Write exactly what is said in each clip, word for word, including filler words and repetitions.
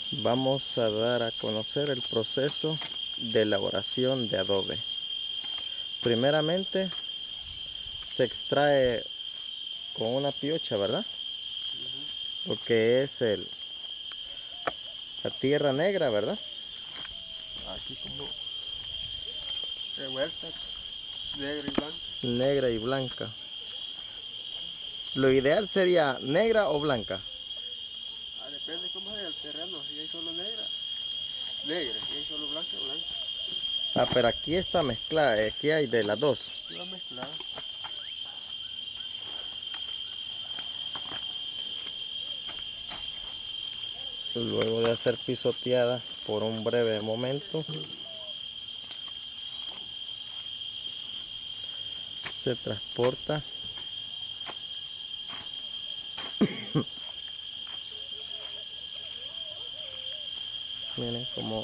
Vamos a dar a conocer el proceso de elaboración de adobe. Primeramente se extrae con una piocha, ¿verdad? Uh-huh. Lo que es el, la tierra negra, ¿verdad? Aquí como revuelta, negra y blanca. Negra y blanca. Lo ideal sería negra o blanca. Ah, depende cómo sea el terreno. Si hay solo negra, negra. Si hay solo blanca, blanca. Ah, pero aquí está mezclada, aquí hay de las dos. Y va mezclada. Luego de ser pisoteada por un breve momento, se transporta miren cómo,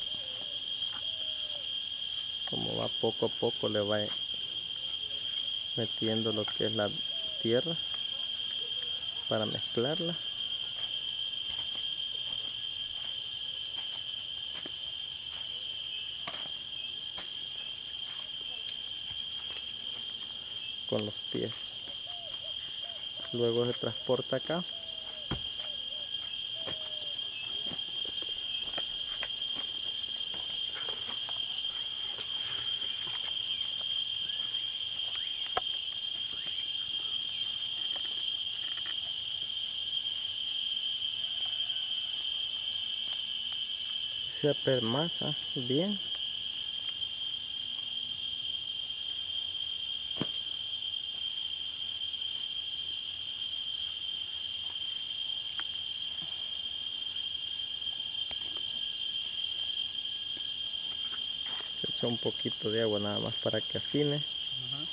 cómo va poco a poco, le va metiendo lo que es la tierra para mezclarla. Con los pies. Luego se transporta acá. Se apermasa bien. Se echa un poquito de agua nada más para que afine. Uh-huh.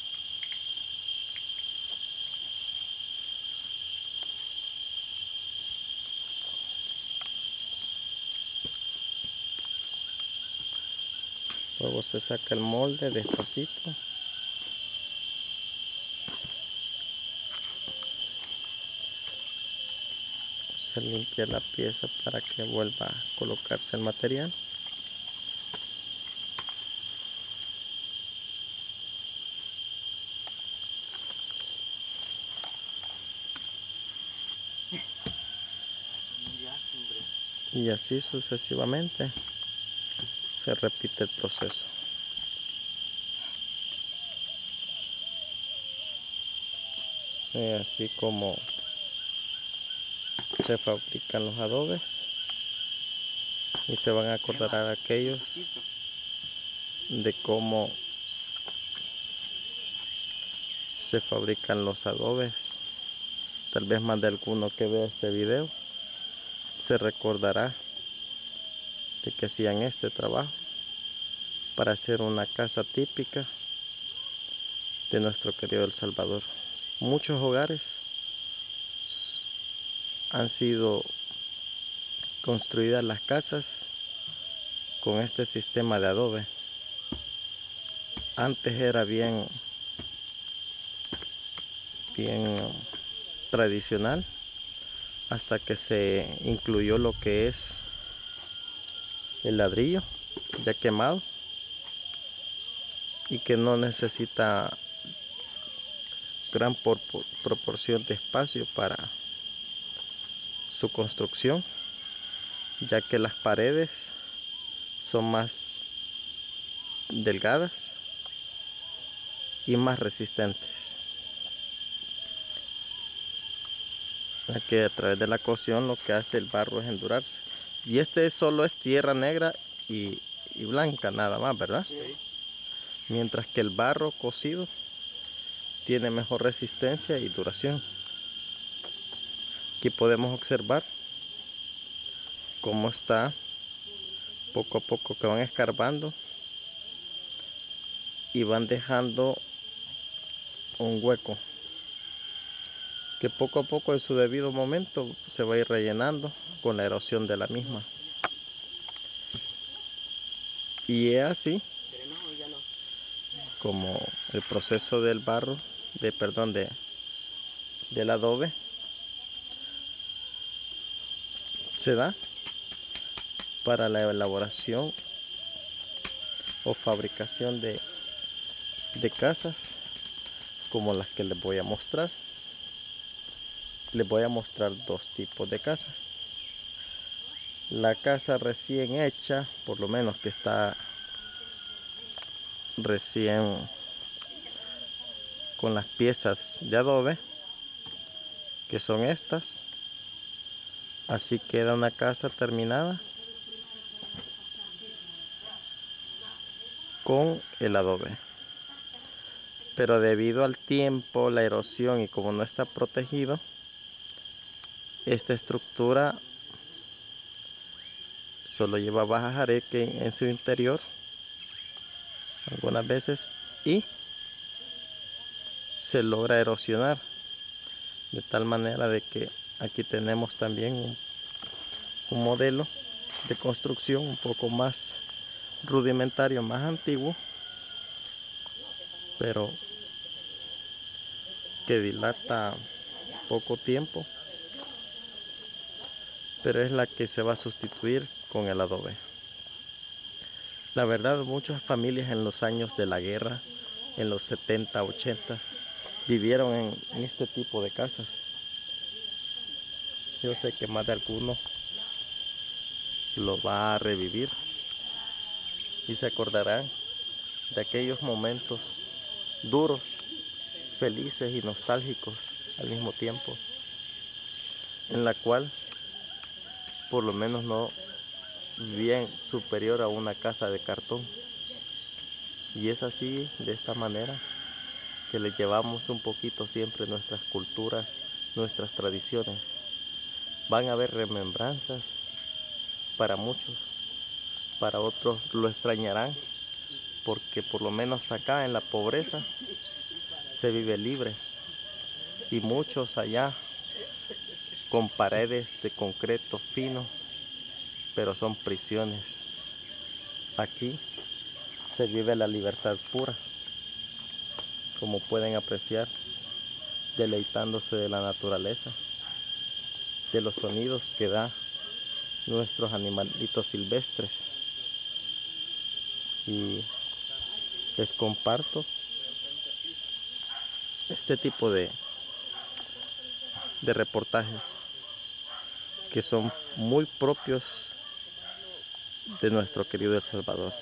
Luego se saca el molde despacito. Se limpia la pieza para que vuelva a colocarse el material. Y así sucesivamente se repite el proceso. Es así como se fabrican los adobes. Y se van a acordar a aquellos de cómo se fabrican los adobes. Tal vez más de alguno que vea este video se recordará de que hacían este trabajo para hacer una casa típica de nuestro querido El Salvador. Muchos hogares han sido construidas las casas con este sistema de adobe. Antes era bien bien tradicional hasta que se incluyó lo que es el ladrillo ya quemado y que no necesita gran por, por, proporción de espacio para su construcción, ya que las paredes son más delgadas y más resistentes, ya que a través de la cocción lo que hace el barro es endurarse. Y este solo es tierra negra y, y blanca nada más, ¿verdad? Sí. Mientras que el barro cocido tiene mejor resistencia y duración. Aquí podemos observar cómo está poco a poco que van escarbando y van dejando un hueco que poco a poco en su debido momento se va a ir rellenando con la erosión de la misma. Y es así como el proceso del barro, de perdón, de del adobe se da. para la elaboración o fabricación de, de casas como las que les voy a mostrar. Les voy a mostrar dos tipos de casas. La casa recién hecha, por lo menos que está recién con las piezas de adobe, que son estas. Así queda una casa terminada con el adobe. Pero debido al tiempo, la erosión y como no está protegido, esta estructura solo lleva baja jareque en su interior algunas veces y se logra erosionar de tal manera de que aquí tenemos también un, un modelo de construcción un poco más rudimentario, más antiguo, pero que dilata poco tiempo, pero es la que se va a sustituir con el adobe. La verdad, muchas familias en los años de la guerra, en los setenta, ochenta, vivieron en, en este tipo de casas. Yo sé que más de alguno lo va a revivir y se acordarán de aquellos momentos duros, felices y nostálgicos al mismo tiempo, en la cual por lo menos no vivían superior a una casa de cartón. Y es así, de esta manera, que le llevamos un poquito siempre nuestras culturas, nuestras tradiciones. Van a haber remembranzas para muchos, para otros lo extrañarán, porque por lo menos acá en la pobreza se vive libre y muchos allá con paredes de concreto fino, pero son prisiones. Aquí se vive la libertad pura, como pueden apreciar, deleitándose de la naturaleza, de los sonidos que da nuestros animalitos silvestres. Y les comparto este tipo de, de reportajes que son muy propios de nuestro querido El Salvador.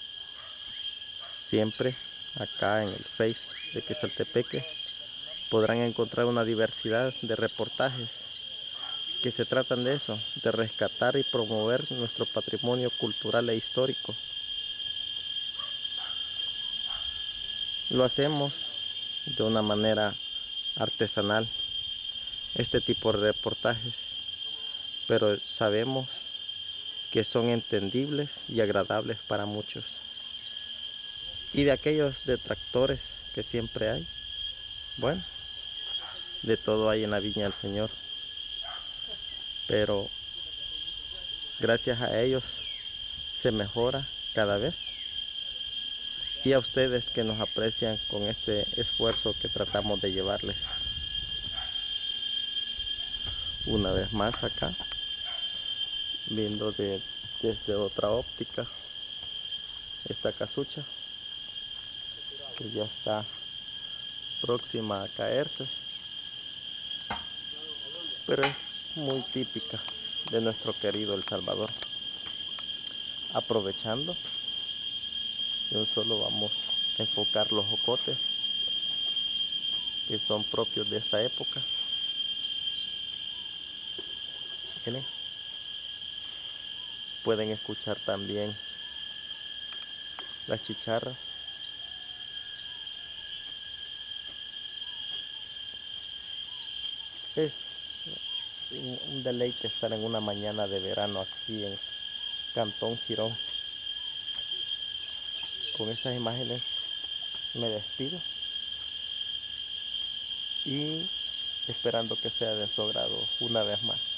Siempre acá en el Face de Quezaltepeque podrán encontrar una diversidad de reportajes que se tratan de eso, de rescatar y promover nuestro patrimonio cultural e histórico. Lo hacemos de una manera artesanal, este tipo de reportajes, pero sabemos que son entendibles y agradables para muchos. Y de aquellos detractores que siempre hay, bueno, de todo hay en la viña del Señor, pero gracias a ellos se mejora cada vez. Y a ustedes que nos aprecian con este esfuerzo que tratamos de llevarles. Una vez más acá, viendo de, desde otra óptica esta casucha que ya está próxima a caerse, pero es muy típica de nuestro querido El Salvador. Aprovechando, de un solo vamos a enfocar los jocotes que son propios de esta época. Miren, pueden escuchar también las chicharras. Es un deleite estar en una mañana de verano aquí en Cantón Girón. Con estas imágenes me despido y esperando que sea de su agrado una vez más.